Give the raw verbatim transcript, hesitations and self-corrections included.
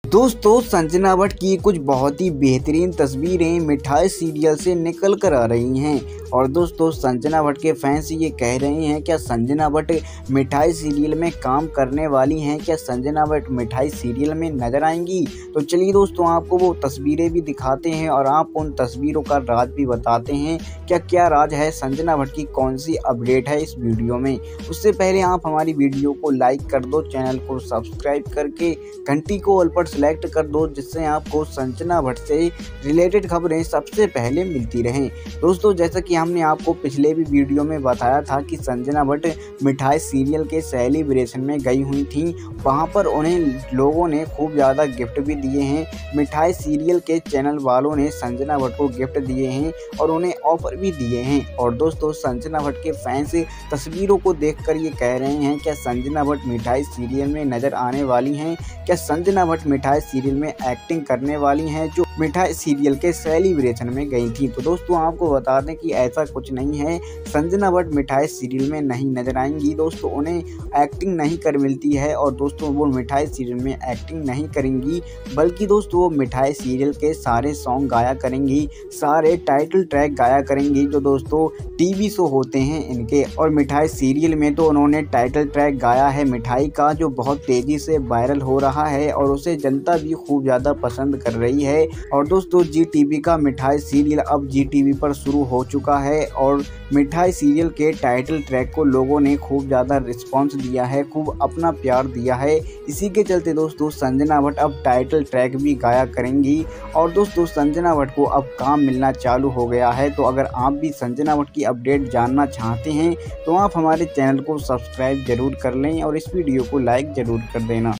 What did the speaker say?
दोस्तों संजना भट्ट की कुछ बहुत ही बेहतरीन तस्वीरें मिठाई सीरियल से निकल कर आ रही हैं और दोस्तों संजना भट्ट के फैंस ये कह रहे हैं क्या संजना भट्ट मिठाई सीरियल में काम करने वाली हैं, क्या संजना भट्ट मिठाई सीरियल में नजर आएंगी। तो चलिए दोस्तों आपको वो तस्वीरें भी दिखाते हैं और आप उन तस्वीरों का राज भी बताते हैं क्या क्या राज है, संजना भट्ट की कौन सी अपडेट है इस वीडियो में। उससे पहले आप हमारी वीडियो को लाइक कर दो, चैनल को सब्सक्राइब करके घंटी को ऑल पर सेलेक्ट कर दो, जिससे आपको संजना भट्ट से रिलेटेड खबरें सबसे पहले मिलती रहें। दोस्तों जैसा कि हमने आपको पिछले भी वीडियो में बताया था कि संजना भट्ट मिठाई सीरियल के सेलिब्रेशन में गई हुई थी, वहां पर उन्हें लोगों ने खूब ज़्यादा गिफ्ट भी दिए हैं। मिठाई सीरियल के चैनल वालों ने संजना भट्ट को गिफ्ट दिए हैं और उन्हें ऑफर भी दिए हैं। और दोस्तों संजना भट्ट के फैंस तस्वीरों को देखकर ये कह रहे हैं क्या संजना भट्ट मिठाई सीरियल में नजर आने वाली हैं, क्या संजना भट्ट मिठाई सीरियल में एक्टिंग करने वाली हैं जो मिठाई सीरियल के सेलिब्रेशन में गई थी। तो दोस्तों आपको बता दें कि ऐसा कुछ नहीं है, संजना भट्ट मिठाई सीरियल में नहीं नजर आएंगी। दोस्तों उन्हें एक्टिंग नहीं कर मिलती है और दोस्तों वो मिठाई सीरियल में एक्टिंग नहीं करेंगी, बल्कि दोस्तों वो मिठाई सीरियल के सारे सॉन्ग गाया करेंगी, सारे टाइटल ट्रैक गाया करेंगी जो दोस्तों टीवी शो होते हैं इनके। और मिठाई सीरियल में तो उन्होंने टाइटल ट्रैक गाया है मिठाई का, जो बहुत तेजी से वायरल हो रहा है और उसे जनता भी खूब ज़्यादा पसंद कर रही है। और दोस्तों जी टीवी का मिठाई सीरियल अब जी टीवी पर शुरू हो चुका है और मिठाई सीरियल के टाइटल ट्रैक को लोगों ने खूब ज़्यादा रिस्पांस दिया है, खूब अपना प्यार दिया है। इसी के चलते दोस्तों संजना भट्ट अब टाइटल ट्रैक भी गाया करेंगी और दोस्तों संजना भट्ट को अब काम मिलना चालू हो गया है। तो अगर आप भी संजना भट्ट की अपडेट जानना चाहते हैं तो आप हमारे चैनल को सब्सक्राइब जरूर कर लें और इस वीडियो को लाइक ज़रूर कर देना।